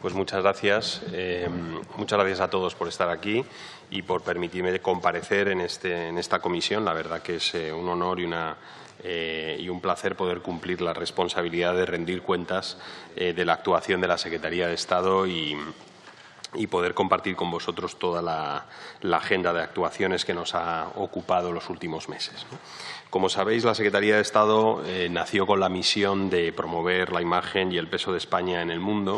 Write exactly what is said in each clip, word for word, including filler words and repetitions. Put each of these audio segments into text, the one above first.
Pues muchas gracias. Eh, muchas gracias a todos por estar aquí y por permitirme comparecer en, este, en esta comisión. La verdad que es eh, un honor y, una, eh, y un placer poder cumplir la responsabilidad de rendir cuentas eh, de la actuación de la Secretaría de Estado y, y poder compartir con vosotros toda la, la agenda de actuaciones que nos ha ocupado los últimos meses, ¿no? Como sabéis, la Secretaría de Estado eh, nació con la misión de promover la imagen y el peso de España en el mundo.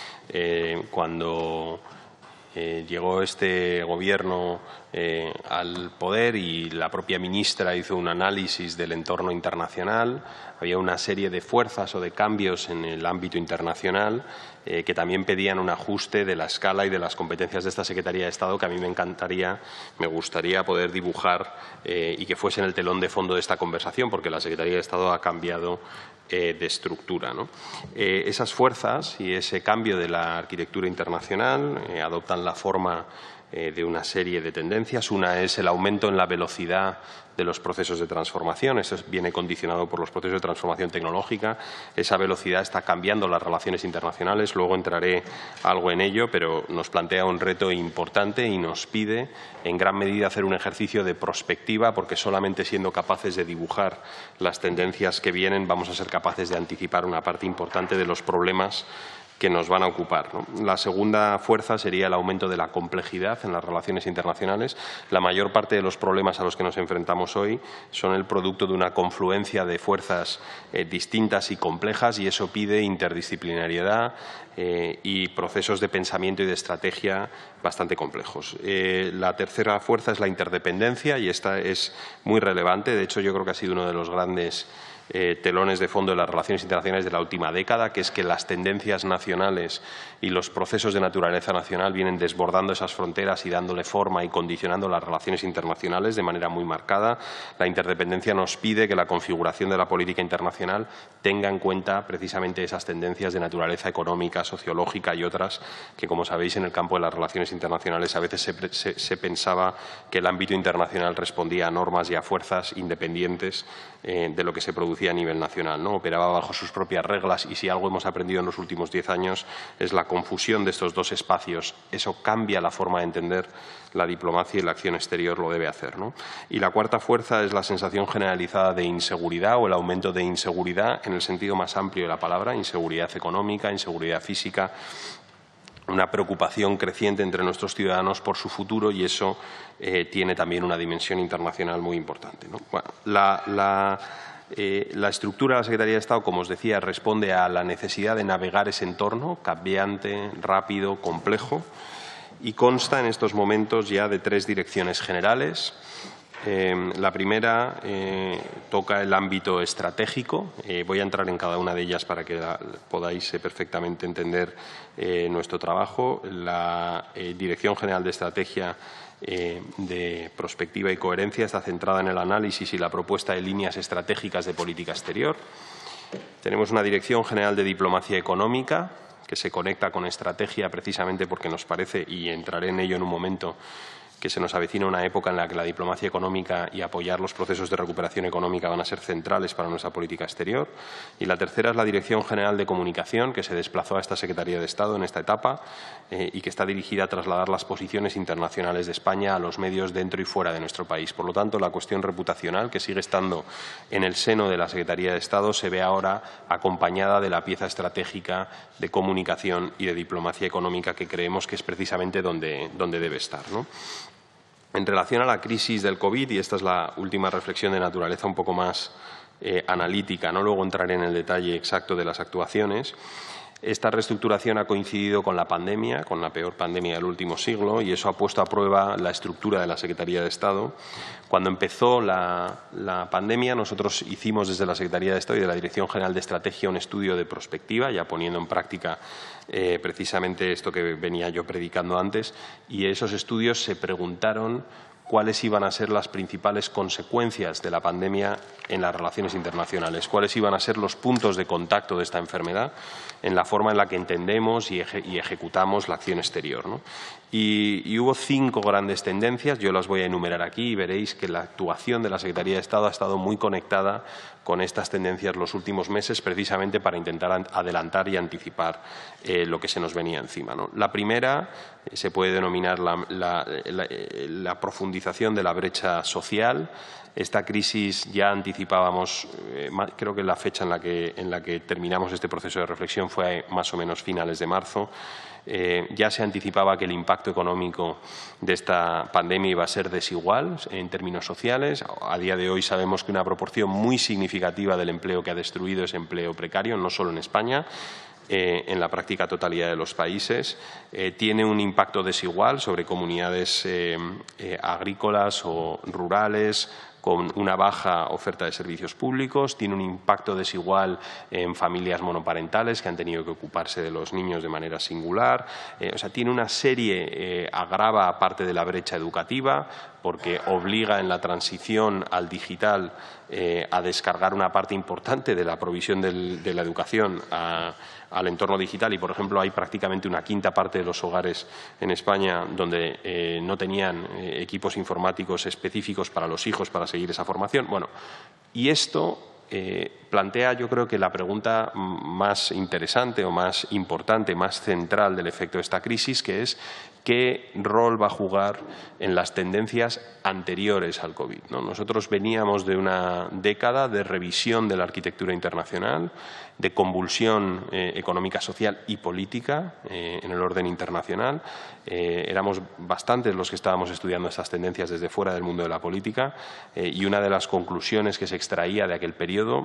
Eh, cuando eh, llegó este Gobierno eh, al poder y la propia ministra hizo un análisis del entorno internacional, había una serie de fuerzas o de cambios en el ámbito internacional eh, que también pedían un ajuste de la escala y de las competencias de esta Secretaría de Estado que a mí me encantaría, me gustaría poder dibujar eh, y que fuese en el telón de fondo de esta conversación, porque la Secretaría de Estado ha cambiado eh, de estructura, ¿no? Eh, esas fuerzas y ese cambio de la arquitectura internacional eh, adoptan la forma eh, de una serie de tendencias. Una es el aumento en la velocidad de los procesos de transformación. Eso viene condicionado por los procesos de transformación tecnológica. Esa velocidad está cambiando las relaciones internacionales. Luego entraré algo en ello, pero nos plantea un reto importante y nos pide, en gran medida, hacer un ejercicio de prospectiva, porque solamente siendo capaces de dibujar las tendencias que vienen vamos a ser capaces de anticipar una parte importante de los problemas que nos van a ocupar, ¿no? La segunda fuerza sería el aumento de la complejidad en las relaciones internacionales. La mayor parte de los problemas a los que nos enfrentamos hoy son el producto de una confluencia de fuerzas eh, distintas y complejas, y eso pide interdisciplinariedad eh, y procesos de pensamiento y de estrategia bastante complejos. Eh, la tercera fuerza es la interdependencia, y esta es muy relevante. De hecho, yo creo que ha sido uno de los grandes Eh, telones de fondo de las relaciones internacionales de la última década, que es que las tendencias nacionales y los procesos de naturaleza nacional vienen desbordando esas fronteras y dándole forma y condicionando las relaciones internacionales de manera muy marcada. La interdependencia nos pide que la configuración de la política internacional tenga en cuenta precisamente esas tendencias de naturaleza económica, sociológica y otras que, como sabéis, en el campo de las relaciones internacionales a veces se, se, se pensaba que el ámbito internacional respondía a normas y a fuerzas independientes eh, de lo que se producía a nivel nacional, ¿no? Operaba bajo sus propias reglas, y si algo hemos aprendido en los últimos diez años es la confusión de estos dos espacios. Eso cambia la forma de entender la diplomacia, y la acción exterior lo debe hacer, ¿no? Y la cuarta fuerza es la sensación generalizada de inseguridad o el aumento de inseguridad en el sentido más amplio de la palabra, inseguridad económica, inseguridad física, una preocupación creciente entre nuestros ciudadanos por su futuro, y eso eh, tiene también una dimensión internacional muy importante, ¿no? Bueno, la, la Eh, la estructura de la Secretaría de Estado, como os decía, responde a la necesidad de navegar ese entorno cambiante, rápido, complejo, y consta en estos momentos ya de tres direcciones generales. Eh, la primera eh, toca el ámbito estratégico. Eh, voy a entrar en cada una de ellas para que la, podáis eh, perfectamente entender eh, nuestro trabajo. La eh, Dirección General de Estrategia Eh, de Prospectiva y Coherencia está centrada en el análisis y la propuesta de líneas estratégicas de política exterior. Tenemos una Dirección General de Diplomacia Económica, que se conecta con estrategia precisamente porque nos parece, y entraré en ello en un momento, que se nos avecina una época en la que la diplomacia económica y apoyar los procesos de recuperación económica van a ser centrales para nuestra política exterior. Y la tercera es la Dirección General de Comunicación, que se desplazó a esta Secretaría de Estado en esta etapa eh, y que está dirigida a trasladar las posiciones internacionales de España a los medios dentro y fuera de nuestro país. Por lo tanto, la cuestión reputacional, que sigue estando en el seno de la Secretaría de Estado, se ve ahora acompañada de la pieza estratégica de comunicación y de diplomacia económica, que creemos que es precisamente donde, donde debe estar, ¿no? En relación a la crisis del COVID, y esta es la última reflexión de naturaleza un poco más eh, analítica, ¿no? Luego entraré en el detalle exacto de las actuaciones. Esta reestructuración ha coincidido con la pandemia, con la peor pandemia del último siglo, y eso ha puesto a prueba la estructura de la Secretaría de Estado. Cuando empezó la, la pandemia, nosotros hicimos desde la Secretaría de Estado y de la Dirección General de Estrategia un estudio de prospectiva, ya poniendo en práctica eh, precisamente esto que venía yo predicando antes, y esos estudios se preguntaron cuáles iban a ser las principales consecuencias de la pandemia en las relaciones internacionales, cuáles iban a ser los puntos de contacto de esta enfermedad en la forma en la que entendemos y, eje y ejecutamos la acción exterior, ¿no? Y, y hubo cinco grandes tendencias, yo las voy a enumerar aquí y veréis que la actuación de la Secretaría de Estado ha estado muy conectada con estas tendencias los últimos meses, precisamente para intentar adelantar y anticipar eh, lo que se nos venía encima, ¿no? La primera eh, se puede denominar la, la, la, la profundización de la brecha social. Esta crisis ya anticipábamos, eh, creo que la fecha en la que, en la que terminamos este proceso de reflexión fue más o menos finales de marzo. Eh, ya se anticipaba que el impacto económico de esta pandemia iba a ser desigual en términos sociales. A día de hoy sabemos que una proporción muy significativa del empleo que ha destruido es empleo precario, no solo en España, Eh, en la práctica totalidad de los países. Eh, tiene un impacto desigual sobre comunidades eh, eh, agrícolas o rurales, con una baja oferta de servicios públicos, tiene un impacto desigual en familias monoparentales que han tenido que ocuparse de los niños de manera singular, eh, o sea, tiene una serie, eh, agrava aparte de la brecha educativa, porque obliga en la transición al digital eh, a descargar una parte importante de la provisión del, de la educación a, al entorno digital y, por ejemplo, hay prácticamente una quinta parte de los hogares en España donde eh, no tenían eh, equipos informáticos específicos para los hijos para seguir esa formación. Bueno, y esto eh, plantea, yo creo que la pregunta más interesante o más importante, más central del efecto de esta crisis, que es qué rol va a jugar en las tendencias anteriores al COVID, ¿no? Nosotros veníamos de una década de revisión de la arquitectura internacional, de convulsión eh, económica, social y política eh, en el orden internacional. Eh, éramos bastantes los que estábamos estudiando estas tendencias desde fuera del mundo de la política eh, y una de las conclusiones que se extraía de aquel periodo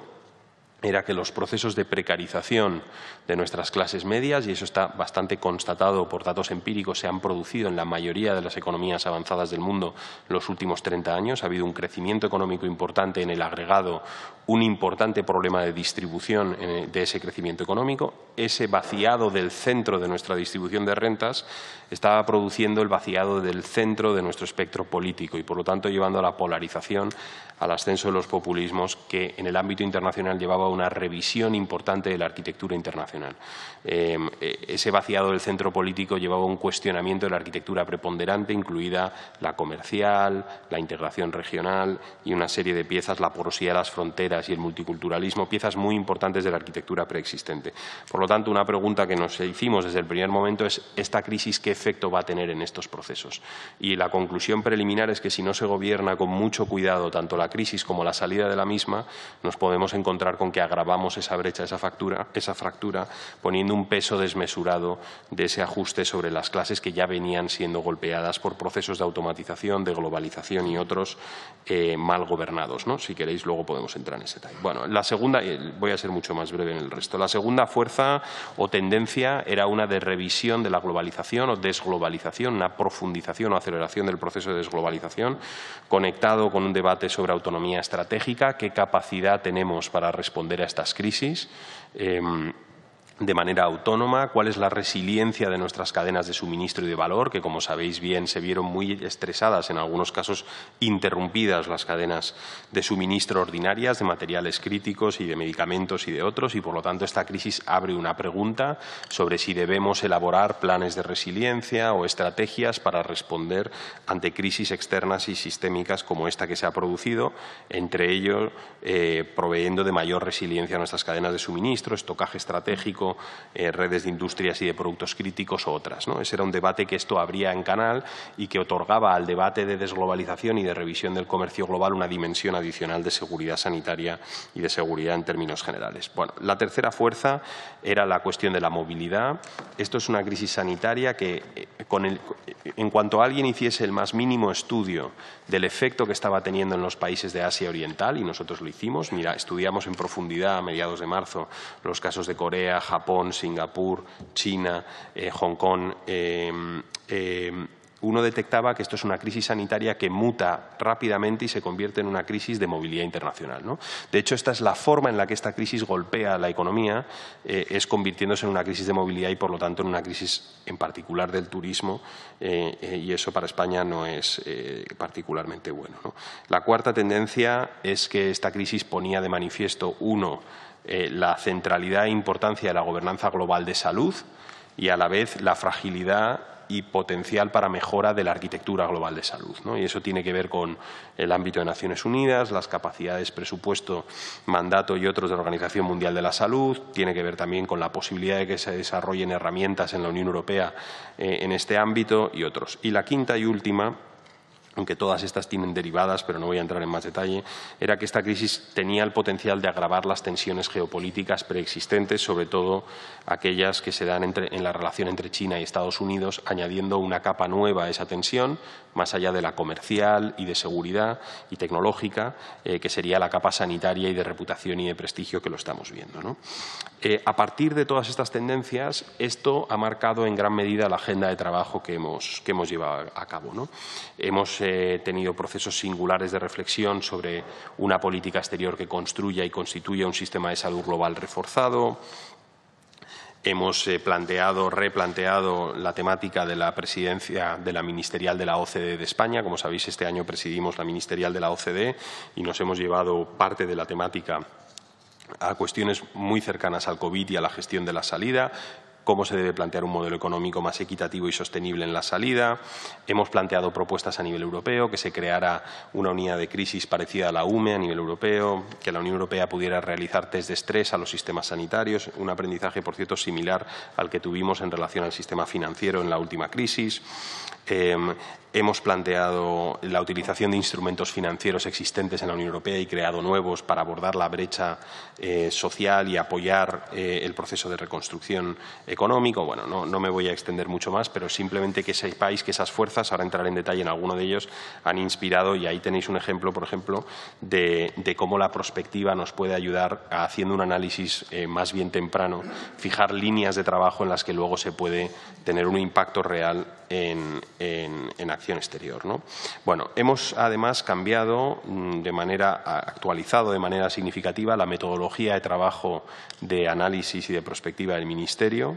era que los procesos de precarización de nuestras clases medias, y eso está bastante constatado por datos empíricos, se han producido en la mayoría de las economías avanzadas del mundo los últimos treinta años. Ha habido un crecimiento económico importante en el agregado, un importante problema de distribución de ese crecimiento económico. Ese vaciado del centro de nuestra distribución de rentas estaba produciendo el vaciado del centro de nuestro espectro político y, por lo tanto, llevando a la polarización, al ascenso de los populismos, que en el ámbito internacional llevaba una revisión importante de la arquitectura internacional. Eh, ese vaciado del centro político llevaba un cuestionamiento de la arquitectura preponderante, incluida la comercial, la integración regional y una serie de piezas, la porosidad de las fronteras y el multiculturalismo, piezas muy importantes de la arquitectura preexistente. Por lo tanto, una pregunta que nos hicimos desde el primer momento es ¿esta crisis qué efecto va a tener en estos procesos? Y la conclusión preliminar es que si no se gobierna con mucho cuidado tanto la crisis como la salida de la misma, nos podemos encontrar con que agravamos esa brecha, esa fractura, esa fractura, poniendo un peso desmesurado de ese ajuste sobre las clases que ya venían siendo golpeadas por procesos de automatización, de globalización y otros eh, mal gobernados, ¿no? Si queréis, luego podemos entrar en ese detalle. Bueno, la segunda, voy a ser mucho más breve en el resto, la segunda fuerza o tendencia era una de revisión de la globalización o desglobalización, una profundización o aceleración del proceso de desglobalización, conectado con un debate sobre autonomía estratégica, qué capacidad tenemos para responder a estas crisis eh, de manera autónoma, cuál es la resiliencia de nuestras cadenas de suministro y de valor, que como sabéis bien se vieron muy estresadas, en algunos casos interrumpidas las cadenas de suministro ordinarias de materiales críticos y de medicamentos y de otros, y por lo tanto esta crisis abre una pregunta sobre si debemos elaborar planes de resiliencia o estrategias para responder ante crisis externas y sistémicas como esta que se ha producido, entre ellos eh, proveyendo de mayor resiliencia a nuestras cadenas de suministro, estocaje estratégico, Eh, redes de industrias y de productos críticos o otras, ¿no? Ese era un debate que esto abría en canal y que otorgaba al debate de desglobalización y de revisión del comercio global una dimensión adicional de seguridad sanitaria y de seguridad en términos generales. Bueno, la tercera fuerza era la cuestión de la movilidad. Esto es una crisis sanitaria que, con el, en cuanto alguien hiciese el más mínimo estudio del efecto que estaba teniendo en los países de Asia Oriental, y nosotros lo hicimos, mira, estudiamos en profundidad a mediados de marzo los casos de Corea, Japón, Singapur, China, eh, Hong Kong, eh, eh, uno detectaba que esto es una crisis sanitaria que muta rápidamente y se convierte en una crisis de movilidad internacional, ¿no? De hecho, esta es la forma en la que esta crisis golpea la economía, eh, es convirtiéndose en una crisis de movilidad y, por lo tanto, en una crisis en particular del turismo, eh, eh, y eso para España no es eh, particularmente bueno, ¿no? La cuarta tendencia es que esta crisis ponía de manifiesto, uno, eh, la centralidad e importancia de la gobernanza global de salud y, a la vez, la fragilidad y potencial para mejora de la arquitectura global de salud, ¿no? Y eso tiene que ver con el ámbito de Naciones Unidas, las capacidades, presupuesto, mandato y otros de la Organización Mundial de la Salud. Tiene que ver también con la posibilidad de que se desarrollen herramientas en la Unión Europea eh, en este ámbito y otros. Y la quinta y última, aunque todas estas tienen derivadas, pero no voy a entrar en más detalle, era que esta crisis tenía el potencial de agravar las tensiones geopolíticas preexistentes, sobre todo aquellas que se dan entre, en la relación entre China y Estados Unidos, añadiendo una capa nueva a esa tensión, más allá de la comercial y de seguridad y tecnológica, eh, que sería la capa sanitaria y de reputación y de prestigio que lo estamos viendo, ¿no? Eh, a partir de todas estas tendencias, esto ha marcado en gran medida la agenda de trabajo que hemos, que hemos llevado a cabo, ¿no? Hemos eh, tenido procesos singulares de reflexión sobre una política exterior que construya y constituya un sistema de salud global reforzado. Hemos eh, planteado, replanteado la temática de la presidencia de la ministerial de la O C D E de España. Como sabéis, este año presidimos la ministerial de la O C D E y nos hemos llevado parte de la temática a cuestiones muy cercanas al COVID y a la gestión de la salida, cómo se debe plantear un modelo económico más equitativo y sostenible en la salida. Hemos planteado propuestas a nivel europeo, que se creara una unidad de crisis parecida a la U M E a nivel europeo, que la Unión Europea pudiera realizar test de estrés a los sistemas sanitarios, un aprendizaje, por cierto, similar al que tuvimos en relación al sistema financiero en la última crisis. Eh, hemos planteado la utilización de instrumentos financieros existentes en la Unión Europea y creado nuevos para abordar la brecha eh, social y apoyar eh, el proceso de reconstrucción económico. Bueno, no, no me voy a extender mucho más, pero simplemente que sepáis que esas fuerzas, ahora entraré en detalle en alguno de ellos, han inspirado, y ahí tenéis un ejemplo, por ejemplo, de, de cómo la prospectiva nos puede ayudar a, haciendo un análisis eh, más bien temprano, fijar líneas de trabajo en las que luego se puede tener un impacto real en, en, en acción exterior, ¿no? Bueno, hemos además cambiado de manera, actualizado de manera significativa la metodología de trabajo de análisis y de prospectiva del Ministerio.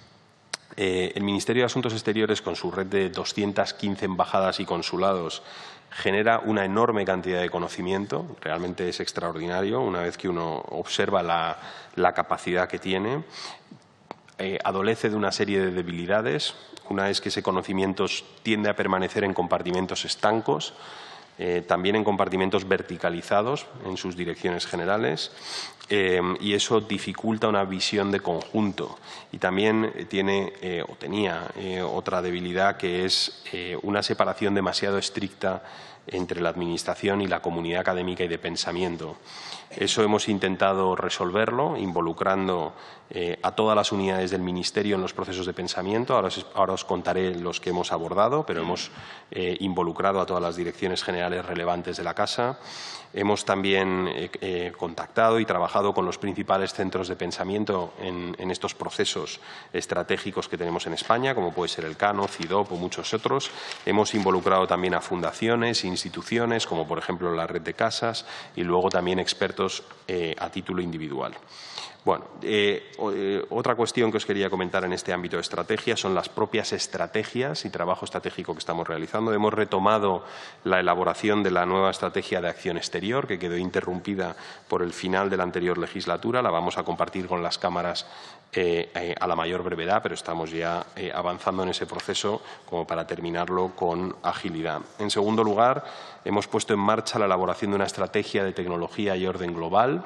Eh, el Ministerio de Asuntos Exteriores, con su red de doscientas quince embajadas y consulados, genera una enorme cantidad de conocimiento, realmente es extraordinario una vez que uno observa la, la capacidad que tiene. Eh, adolece de una serie de debilidades. Una es que ese conocimiento tiende a permanecer en compartimentos estancos, eh, también en compartimentos verticalizados en sus direcciones generales, eh, y eso dificulta una visión de conjunto. Y también tiene eh, o tenía eh, otra debilidad, que es eh, una separación demasiado estricta entre la Administración y la comunidad académica y de pensamiento. Eso hemos intentado resolverlo, involucrando eh, a todas las unidades del Ministerio en los procesos de pensamiento. Ahora os, ahora os contaré los que hemos abordado, pero hemos eh, involucrado a todas las direcciones generales relevantes de la Casa. Hemos también eh, eh, contactado y trabajado con los principales centros de pensamiento en, en estos procesos estratégicos que tenemos en España, como puede ser el CANO, CIDOP o muchos otros. Hemos involucrado también a fundaciones, instituciones, como por ejemplo la Red de Casas, y luego también expertos eh, a título individual. Bueno, eh, eh, otra cuestión que os quería comentar en este ámbito de estrategia son las propias estrategias y trabajo estratégico que estamos realizando. Hemos retomado la elaboración de la nueva estrategia de acción exterior, que quedó interrumpida por el final de la anterior legislatura. La vamos a compartir con las cámaras eh, eh, a la mayor brevedad, pero estamos ya eh, avanzando en ese proceso como para terminarlo con agilidad. En segundo lugar, hemos puesto en marcha la elaboración de una estrategia de tecnología y orden global.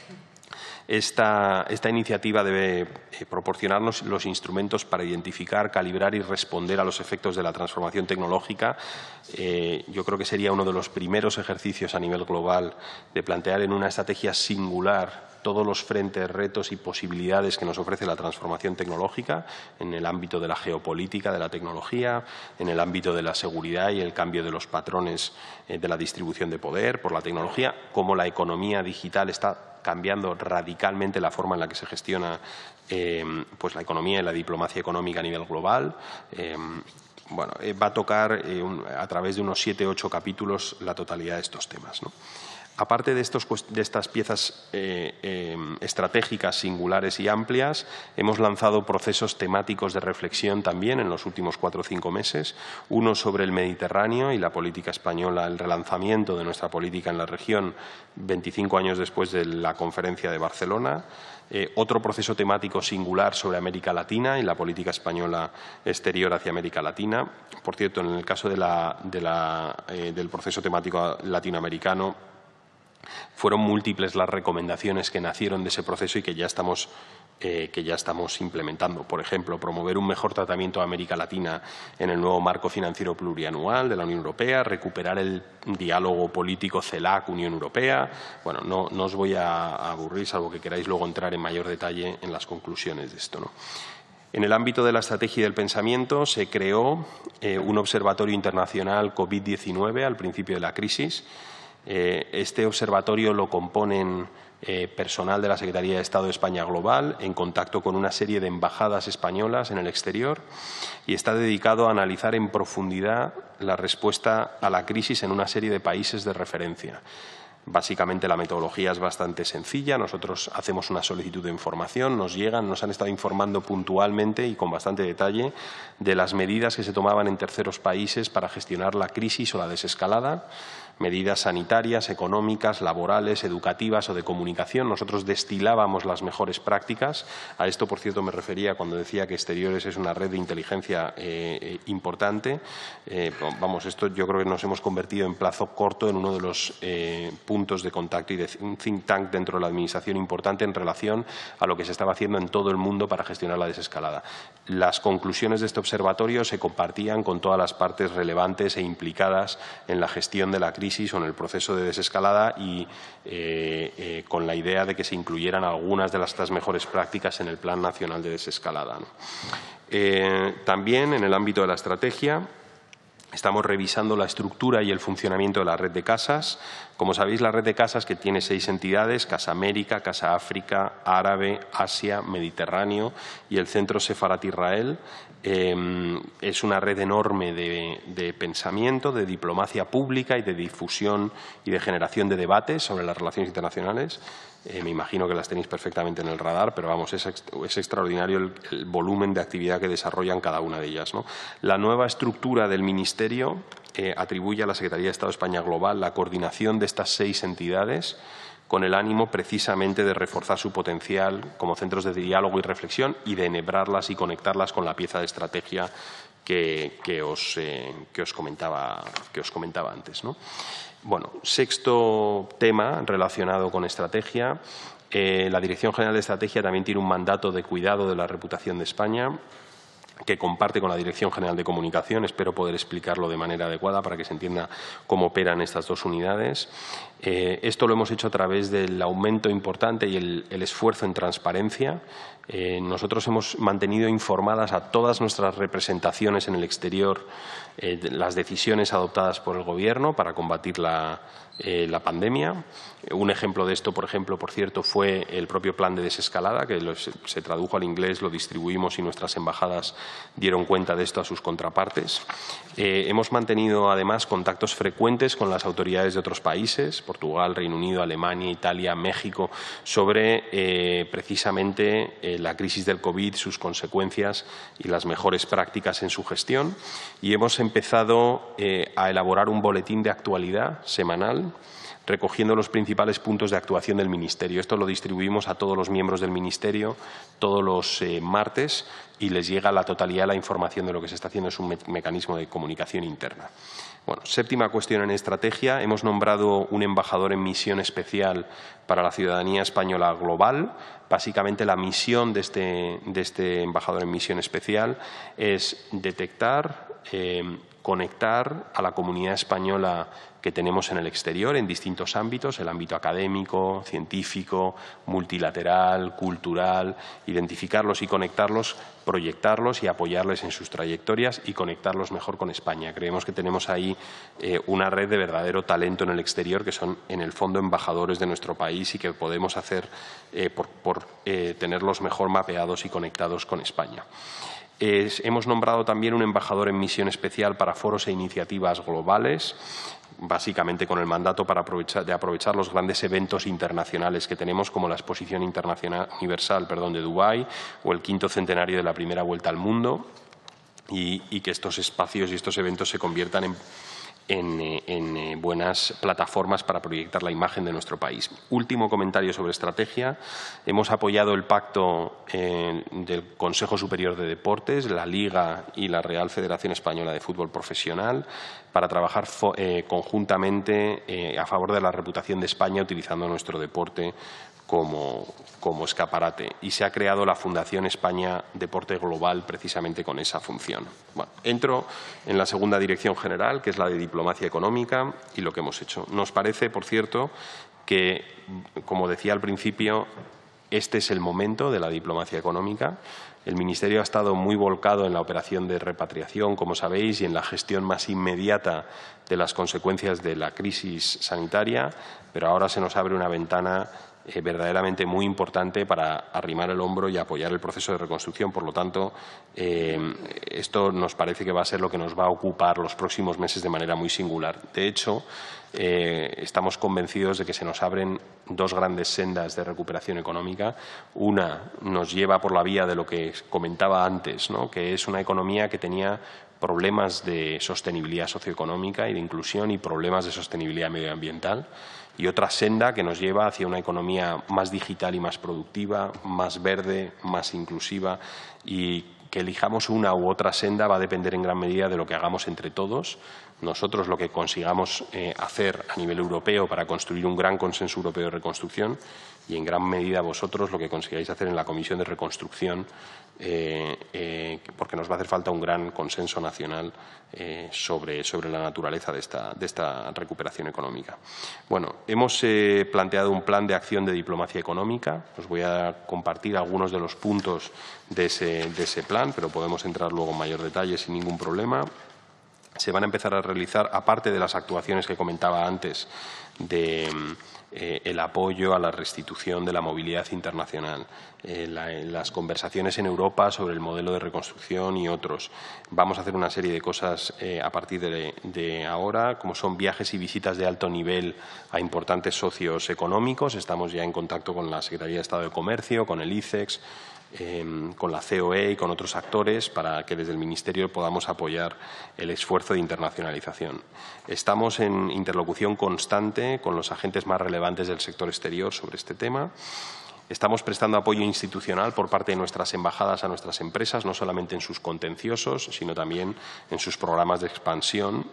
Esta, esta iniciativa debe eh, proporcionarnos los instrumentos para identificar, calibrar y responder a los efectos de la transformación tecnológica. Eh, yo creo que sería uno de los primeros ejercicios a nivel global de plantear en una estrategia singular todos los frentes, retos y posibilidades que nos ofrece la transformación tecnológica en el ámbito de la geopolítica, de la tecnología, en el ámbito de la seguridad y el cambio de los patrones eh, de la distribución de poder por la tecnología, cómo la economía digital está cambiando radicalmente la forma en la que se gestiona eh, pues la economía y la diplomacia económica a nivel global. Eh, bueno, eh, va a tocar eh, un, a través de unos siete u ocho capítulos la totalidad de estos temas, ¿no? Aparte de, estos, de estas piezas eh, eh, estratégicas, singulares y amplias, hemos lanzado procesos temáticos de reflexión también en los últimos cuatro o cinco meses. Uno sobre el Mediterráneo y la política española, el relanzamiento de nuestra política en la región veinticinco años después de la Conferencia de Barcelona. Eh, otro proceso temático singular sobre América Latina y la política española exterior hacia América Latina. Por cierto, en el caso de la, de la, eh, del proceso temático latinoamericano, fueron múltiples las recomendaciones que nacieron de ese proceso y que ya estamos, eh, que ya estamos implementando. Por ejemplo, promover un mejor tratamiento a América Latina en el nuevo marco financiero plurianual de la Unión Europea, recuperar el diálogo político CELAC-Unión Europea. Bueno, no, no os voy a aburrir, salvo que queráis luego entrar en mayor detalle en las conclusiones de esto, ¿no? En el ámbito de la estrategia y del pensamiento se creó eh, un observatorio internacional COVID diecinueve al principio de la crisis. Este observatorio lo componen eh, personal de la Secretaría de Estado de España Global en contacto con una serie de embajadas españolas en el exterior y está dedicado a analizar en profundidad la respuesta a la crisis en una serie de países de referencia. Básicamente la metodología es bastante sencilla. Nosotros hacemos una solicitud de información, nos llegan, nos han estado informando puntualmente y con bastante detalle de las medidas que se tomaban en terceros países para gestionar la crisis o la desescalada, medidas sanitarias, económicas, laborales, educativas o de comunicación. Nosotros destilábamos las mejores prácticas. A esto, por cierto, me refería cuando decía que Exteriores es una red de inteligencia eh, importante. Eh, vamos, esto yo creo que nos hemos convertido en plazo corto en uno de los eh, puntos de contacto y de un think tank dentro de la Administración importante en relación a lo que se estaba haciendo en todo el mundo para gestionar la desescalada. Las conclusiones de este observatorio se compartían con todas las partes relevantes e implicadas en la gestión de la crisis o en el proceso de desescalada y eh, eh, con la idea de que se incluyeran algunas de las, las mejores prácticas en el Plan Nacional de Desescalada, ¿no? Eh, también en el ámbito de la estrategia estamos revisando la estructura y el funcionamiento de la red de casas. Como sabéis, la red de casas, que tiene seis entidades, Casa América, Casa África, Árabe, Asia, Mediterráneo y el Centro Sefarat Israel, eh, es una red enorme de, de pensamiento, de diplomacia pública y de difusión y de generación de debates sobre las relaciones internacionales. Eh, me imagino que las tenéis perfectamente en el radar, pero vamos, es, es extraordinario el, el volumen de actividad que desarrollan cada una de ellas, ¿no? La nueva estructura del Ministerio eh, atribuye a la Secretaría de Estado de España Global la coordinación de estas seis entidades con el ánimo precisamente de reforzar su potencial como centros de diálogo y reflexión y de enhebrarlas y conectarlas con la pieza de estrategia que, que, os, eh, que, os, comentaba, que os comentaba antes, ¿no? Bueno, sexto tema relacionado con estrategia. Eh, la Dirección General de Estrategia también tiene un mandato de cuidado de la reputación de España que comparte con la Dirección General de Comunicación. Espero poder explicarlo de manera adecuada para que se entienda cómo operan estas dos unidades. Eh, esto lo hemos hecho a través del aumento importante y el, el esfuerzo en transparencia. Eh, nosotros hemos mantenido informadas a todas nuestras representaciones en el exterior eh, de las decisiones adoptadas por el Gobierno para combatir la, eh, la pandemia. Un ejemplo de esto, por ejemplo, por cierto, fue el propio plan de desescalada, que lo, se, se tradujo al inglés, lo distribuimos y nuestras embajadas dieron cuenta de esto a sus contrapartes. Eh, hemos mantenido, además, contactos frecuentes con las autoridades de otros países, Portugal, Reino Unido, Alemania, Italia, México, sobre eh, precisamente eh, la crisis del COVID, sus consecuencias y las mejores prácticas en su gestión. Y hemos empezado eh, a elaborar un boletín de actualidad semanal recogiendo los principales puntos de actuación del Ministerio. Esto lo distribuimos a todos los miembros del Ministerio todos los eh, martes y les llega la totalidad de la información de lo que se está haciendo. Es un me mecanismo de comunicación interna. Bueno, séptima cuestión en estrategia. Hemos nombrado un embajador en misión especial para la ciudadanía española global. Básicamente, la misión de este, de este embajador en misión especial es detectar, eh, conectar a la comunidad española que tenemos en el exterior en distintos ámbitos, el ámbito académico, científico, multilateral, cultural, identificarlos y conectarlos, proyectarlos y apoyarles en sus trayectorias y conectarlos mejor con España. Creemos que tenemos ahí eh, una red de verdadero talento en el exterior que son, en el fondo, embajadores de nuestro país y que podemos hacer eh, por, por eh, tenerlos mejor mapeados y conectados con España. Es, hemos nombrado también un embajador en misión especial para foros e iniciativas globales, básicamente con el mandato para aprovechar, de aprovechar los grandes eventos internacionales que tenemos, como la Exposición Internacional Universal perdón, de Dubái o el quinto centenario de la primera vuelta al mundo, y, y que estos espacios y estos eventos se conviertan en En, en buenas plataformas para proyectar la imagen de nuestro país. Último comentario sobre estrategia. Hemos apoyado el pacto eh, del Consejo Superior de Deportes, la Liga y la Real Federación Española de Fútbol Profesional para trabajar eh, conjuntamente eh, a favor de la reputación de España utilizando nuestro deporte Como, como escaparate, y se ha creado la Fundación España Deporte Global precisamente con esa función. Bueno, entro en la segunda dirección general, que es la de diplomacia económica, y lo que hemos hecho. Nos parece, por cierto, que, como decía al principio, este es el momento de la diplomacia económica. El Ministerio ha estado muy volcado en la operación de repatriación, como sabéis, y en la gestión más inmediata de las consecuencias de la crisis sanitaria, pero ahora se nos abre una ventana Eh, verdaderamente muy importante para arrimar el hombro y apoyar el proceso de reconstrucción. Por lo tanto, eh, esto nos parece que va a ser lo que nos va a ocupar los próximos meses de manera muy singular. De hecho, eh, estamos convencidos de que se nos abren dos grandes sendas de recuperación económica. Una nos lleva por la vía de lo que comentaba antes, ¿no?, que es una economía que tenía problemas de sostenibilidad socioeconómica y de inclusión y problemas de sostenibilidad medioambiental, y otra senda que nos lleva hacia una economía más digital y más productiva, más verde, más inclusiva, y que elijamos una u otra senda va a depender en gran medida de lo que hagamos entre todos. Nosotros lo que consigamos eh, hacer a nivel europeo para construir un gran consenso europeo de reconstrucción, y en gran medida vosotros lo que consigáis hacer en la Comisión de Reconstrucción, eh, eh, porque nos va a hacer falta un gran consenso nacional eh, sobre, sobre la naturaleza de esta, de esta recuperación económica. Bueno, hemos eh, planteado un plan de acción de diplomacia económica. Os voy a compartir algunos de los puntos de ese, de ese plan, pero podemos entrar luego en mayor detalle sin ningún problema. Se van a empezar a realizar, aparte de las actuaciones que comentaba antes, de eh, el apoyo a la restitución de la movilidad internacional, eh, la, las conversaciones en Europa sobre el modelo de reconstrucción y otros. Vamos a hacer una serie de cosas eh, a partir de, de ahora, como son viajes y visitas de alto nivel a importantes socios económicos. Estamos ya en contacto con la Secretaría de Estado de Comercio, con el I C E X, Eh, con la C O E y con otros actores, para que desde el Ministerio podamos apoyar el esfuerzo de internacionalización. Estamos en interlocución constante con los agentes más relevantes del sector exterior sobre este tema. Estamos prestando apoyo institucional por parte de nuestras embajadas a nuestras empresas, no solamente en sus contenciosos, sino también en sus programas de expansión.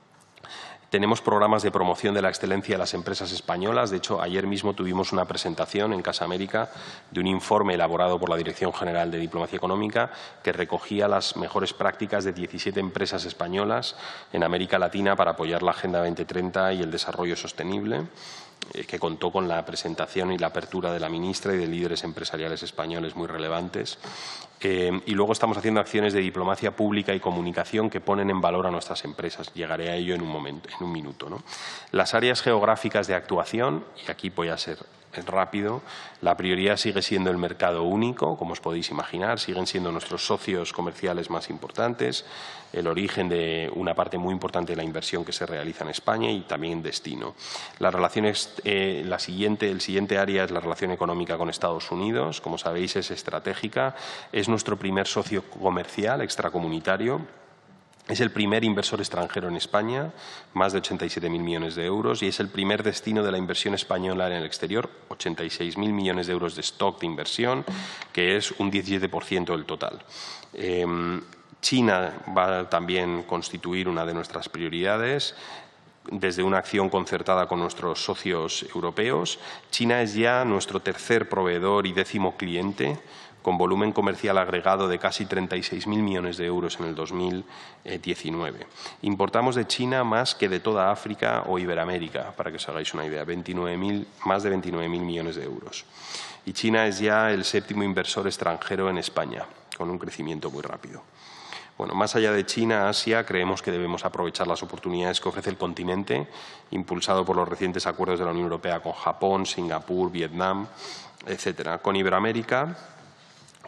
Tenemos programas de promoción de la excelencia de las empresas españolas. De hecho, ayer mismo tuvimos una presentación en Casa América de un informe elaborado por la Dirección General de Diplomacia Económica que recogía las mejores prácticas de diecisiete empresas españolas en América Latina para apoyar la Agenda veinte treinta y el desarrollo sostenible, que contó con la presentación y la apertura de la ministra y de líderes empresariales españoles muy relevantes. Eh, y luego estamos haciendo acciones de diplomacia pública y comunicación que ponen en valor a nuestras empresas. Llegaré a ello en un momento, en un minuto, ¿no? Las áreas geográficas de actuación, y aquí voy a ser rápido, la prioridad sigue siendo el mercado único, como os podéis imaginar, siguen siendo nuestros socios comerciales más importantes, el origen de una parte muy importante de la inversión que se realiza en España y también destino. Las relaciones, eh, la siguiente, el siguiente área es la relación económica con Estados Unidos. Como sabéis, es estratégica, es nuestro primer socio comercial extracomunitario. Es el primer inversor extranjero en España, más de ochenta y siete mil millones de euros, y es el primer destino de la inversión española en el exterior, ochenta y seis mil millones de euros de stock de inversión, que es un diecisiete por ciento del total. Eh, China va a también constituir una de nuestras prioridades, desde una acción concertada con nuestros socios europeos. China es ya nuestro tercer proveedor y décimo cliente, con volumen comercial agregado de casi treinta y seis mil millones de euros en el dos mil diecinueve. Importamos de China más que de toda África o Iberoamérica, para que os hagáis una idea, veintinueve mil, más de veintinueve mil millones de euros. Y China es ya el séptimo inversor extranjero en España, con un crecimiento muy rápido. Bueno, más allá de China, Asia, creemos que debemos aprovechar las oportunidades que ofrece el continente, impulsado por los recientes acuerdos de la Unión Europea con Japón, Singapur, Vietnam, etcétera. Con Iberoamérica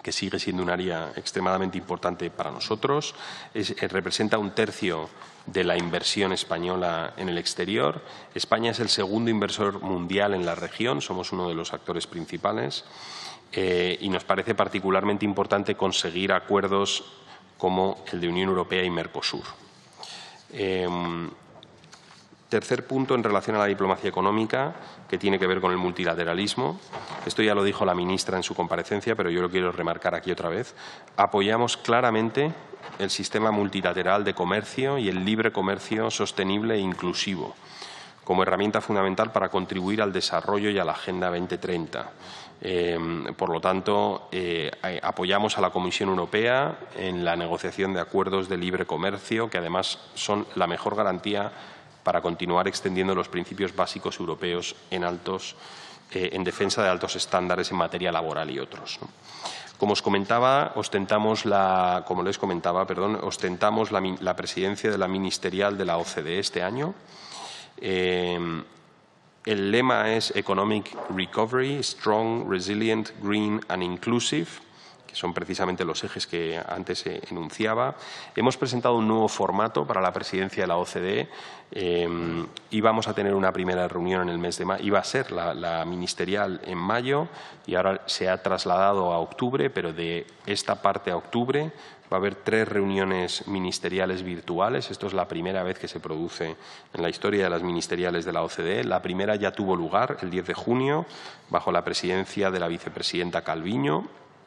que sigue siendo un área extremadamente importante para nosotros. Es, eh, representa un tercio de la inversión española en el exterior. España es el segundo inversor mundial en la región, somos uno de los actores principales eh, y nos parece particularmente importante conseguir acuerdos como el de Unión Europea y Mercosur. Eh, Tercer punto en relación a la diplomacia económica, que tiene que ver con el multilateralismo. Esto ya lo dijo la ministra en su comparecencia, pero yo lo quiero remarcar aquí otra vez. Apoyamos claramente el sistema multilateral de comercio y el libre comercio sostenible e inclusivo como herramienta fundamental para contribuir al desarrollo y a la Agenda veinte treinta. Eh, por lo tanto, eh, apoyamos a la Comisión Europea en la negociación de acuerdos de libre comercio, que además son la mejor garantía para continuar extendiendo los principios básicos europeos en, altos, eh, en defensa de altos estándares en materia laboral y otros, ¿no? Como os comentaba, ostentamos la, como les comentaba, perdón, ostentamos la, la presidencia de la ministerial de la O C D E este año. Eh, el lema es Economic Recovery, Strong, Resilient, Green and Inclusive, que son precisamente los ejes que antes se enunciaba. Hemos presentado un nuevo formato para la presidencia de la O C D E. Eh, íbamos a tener una primera reunión en el mes de mayo, iba a ser la, la ministerial en mayo y ahora se ha trasladado a octubre, pero de esta parte a octubre va a haber tres reuniones ministeriales virtuales. Esto es la primera vez que se produce en la historia de las ministeriales de la O C D E. La primera ya tuvo lugar el diez de junio bajo la presidencia de la vicepresidenta Calviño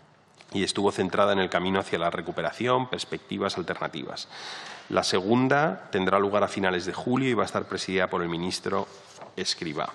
y estuvo centrada en el camino hacia la recuperación, perspectivas alternativas. La segunda tendrá lugar a finales de julio y va a estar presidida por el ministro Escrivá.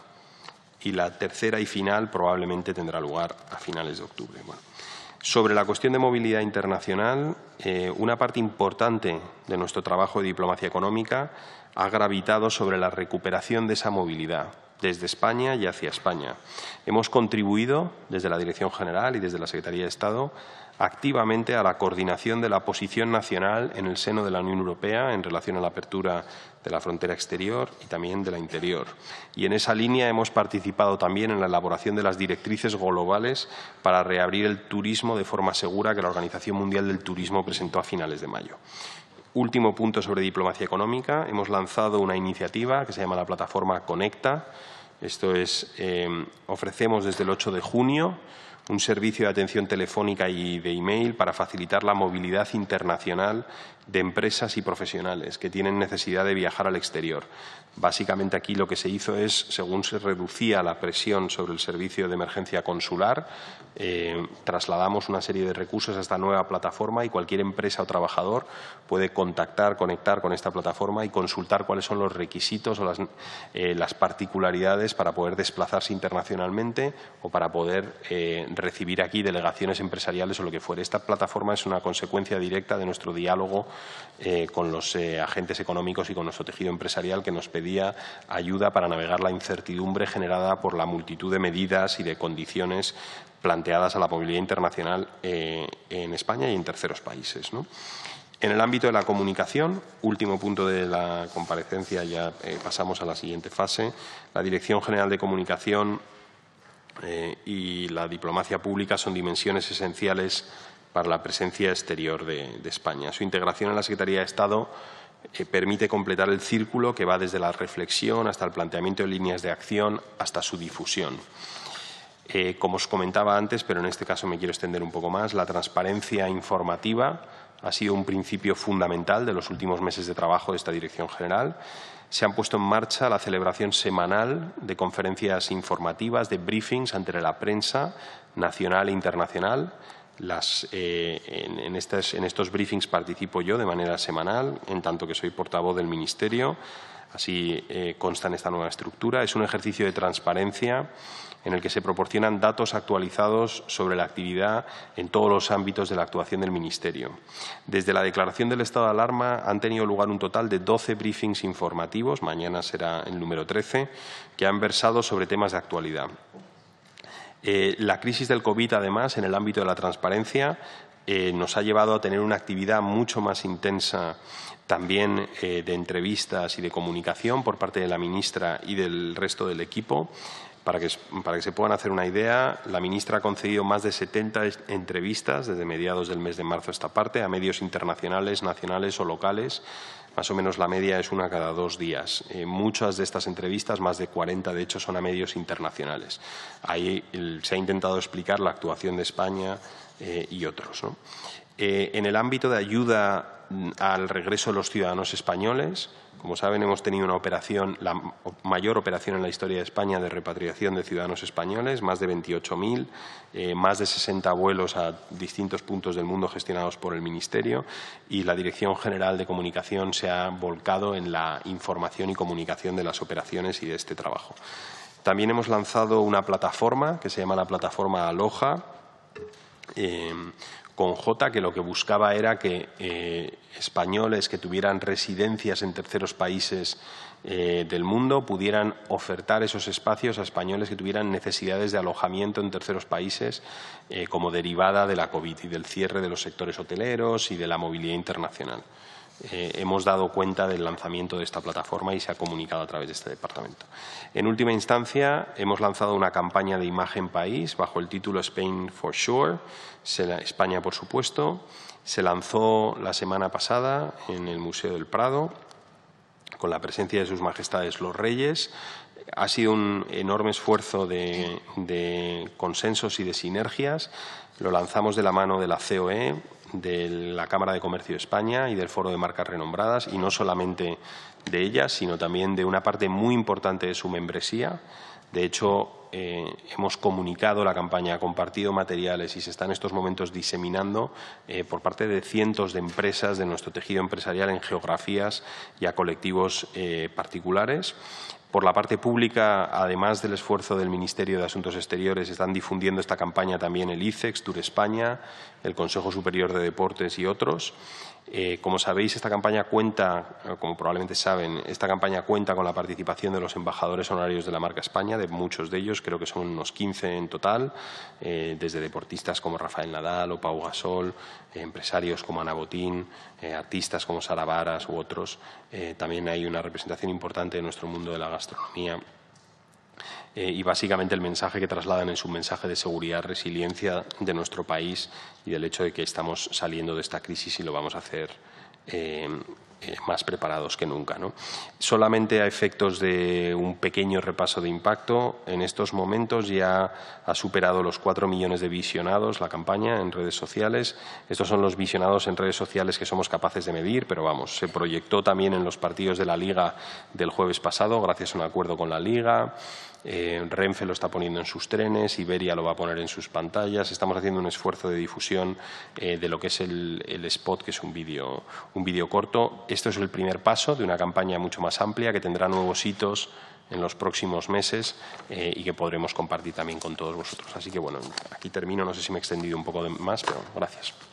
Y la tercera y final probablemente tendrá lugar a finales de octubre. Bueno. Sobre la cuestión de movilidad internacional, eh, una parte importante de nuestro trabajo de diplomacia económica ha gravitado sobre la recuperación de esa movilidad desde España y hacia España. Hemos contribuido desde la Dirección General y desde la Secretaría de Estado activamente a la coordinación de la posición nacional en el seno de la Unión Europea en relación a la apertura de la frontera exterior y también de la interior. Y en esa línea hemos participado también en la elaboración de las directrices globales para reabrir el turismo de forma segura que la Organización Mundial del Turismo presentó a finales de mayo. Último punto sobre diplomacia económica. Hemos lanzado una iniciativa que se llama la plataforma Conecta. Esto es, eh, ofrecemos desde el ocho de junio un servicio de atención telefónica y de email para facilitar la movilidad internacional de empresas y profesionales que tienen necesidad de viajar al exterior. Básicamente aquí lo que se hizo es, según se reducía la presión sobre el servicio de emergencia consular, eh, trasladamos una serie de recursos a esta nueva plataforma y cualquier empresa o trabajador puede contactar, conectar con esta plataforma y consultar cuáles son los requisitos o las, eh, las particularidades para poder desplazarse internacionalmente o para poder eh, recibir aquí delegaciones empresariales o lo que fuere. Esta plataforma es una consecuencia directa de nuestro diálogo eh, con los eh, agentes económicos y con nuestro tejido empresarial que nos pedía ayuda para navegar la incertidumbre generada por la multitud de medidas y de condiciones planteadas a la movilidad internacional eh, en España y en terceros países, ¿no? En el ámbito de la comunicación, último punto de la comparecencia, ya eh, pasamos a la siguiente fase. La Dirección General de Comunicación eh, y la diplomacia pública son dimensiones esenciales para la presencia exterior de, de España. Su integración en la Secretaría de Estado eh, permite completar el círculo que va desde la reflexión hasta el planteamiento de líneas de acción hasta su difusión. Eh, como os comentaba antes, pero en este caso me quiero extender un poco más, la transparencia informativa ha sido un principio fundamental de los últimos meses de trabajo de esta Dirección General. Se han puesto en marcha la celebración semanal de conferencias informativas, de briefings ante la prensa nacional e internacional. Las, eh, en, en, estos, en estos briefings participo yo de manera semanal, en tanto que soy portavoz del Ministerio. Así eh, consta en esta nueva estructura. Es un ejercicio de transparencia en el que se proporcionan datos actualizados sobre la actividad en todos los ámbitos de la actuación del Ministerio. Desde la declaración del estado de alarma han tenido lugar un total de doce briefings informativos, mañana será el número trece, que han versado sobre temas de actualidad. Eh, la crisis del COVID, además, en el ámbito de la transparencia, eh, nos ha llevado a tener una actividad mucho más intensa también eh, de entrevistas y de comunicación por parte de la ministra y del resto del equipo. Para que, para que se puedan hacer una idea, la ministra ha concedido más de setenta entrevistas desde mediados del mes de marzo a esta parte a medios internacionales, nacionales o locales. Más o menos la media es una cada dos días. Eh, muchas de estas entrevistas, más de cuarenta de hecho, son a medios internacionales. Ahí el, se ha intentado explicar la actuación de España eh, y otros, ¿no? Eh, en el ámbito de ayuda al regreso de los ciudadanos españoles, como saben, hemos tenido una operación, la mayor operación en la historia de España de repatriación de ciudadanos españoles, más de veintiocho mil, eh, más de sesenta vuelos a distintos puntos del mundo gestionados por el Ministerio, y la Dirección General de Comunicación se ha volcado en la información y comunicación de las operaciones y de este trabajo. También hemos lanzado una plataforma que se llama la plataforma Aloha, eh, con J, que lo que buscaba era que eh, españoles que tuvieran residencias en terceros países eh, del mundo pudieran ofertar esos espacios a españoles que tuvieran necesidades de alojamiento en terceros países eh, como derivada de la COVID y del cierre de los sectores hoteleros y de la movilidad internacional. Eh, hemos dado cuenta del lanzamiento de esta plataforma y se ha comunicado a través de este departamento. En última instancia, hemos lanzado una campaña de imagen país bajo el título Spain for Sure, España por supuesto. Se lanzó la semana pasada en el Museo del Prado con la presencia de sus majestades los reyes. Ha sido un enorme esfuerzo de, de consensos y de sinergias. Lo lanzamos de la mano de la C O E, de la Cámara de Comercio de España y del Foro de Marcas Renombradas, y no solamente de ellas, sino también de una parte muy importante de su membresía. De hecho, eh, hemos comunicado la campaña, compartido materiales y se está en estos momentos diseminando eh, por parte de cientos de empresas de nuestro tejido empresarial en geografías y a colectivos eh, particulares. Por la parte pública, además del esfuerzo del Ministerio de Asuntos Exteriores, están difundiendo esta campaña también el ICEX, Tour España, el Consejo Superior de Deportes y otros. Eh, como sabéis, esta campaña cuenta, como probablemente saben, esta campaña cuenta con la participación de los embajadores honorarios de la marca España, de muchos de ellos, creo que son unos quince en total, eh, desde deportistas como Rafael Nadal o Pau Gasol, eh, empresarios como Ana Botín, eh, artistas como Sara Varas u otros. Eh, también hay una representación importante de nuestro mundo de la gastronomía. Eh, y básicamente el mensaje que trasladan es un mensaje de seguridad, resiliencia de nuestro país y del hecho de que estamos saliendo de esta crisis y lo vamos a hacer eh, eh, más preparados que nunca, ¿no? Solamente a efectos de un pequeño repaso de impacto, en estos momentos ya ha superado los cuatro millones de visionados la campaña en redes sociales. Estos son los visionados en redes sociales que somos capaces de medir, pero vamos, se proyectó también en los partidos de la Liga del jueves pasado gracias a un acuerdo con la Liga. Eh, Renfe lo está poniendo en sus trenes, Iberia lo va a poner en sus pantallas. Estamos haciendo un esfuerzo de difusión eh, de lo que es el, el spot, que es un vídeo un vídeo corto. Esto es el primer paso de una campaña mucho más amplia que tendrá nuevos hitos en los próximos meses eh, y que podremos compartir también con todos vosotros. Así que, bueno, aquí termino. No sé si me he extendido un poco de más, pero gracias.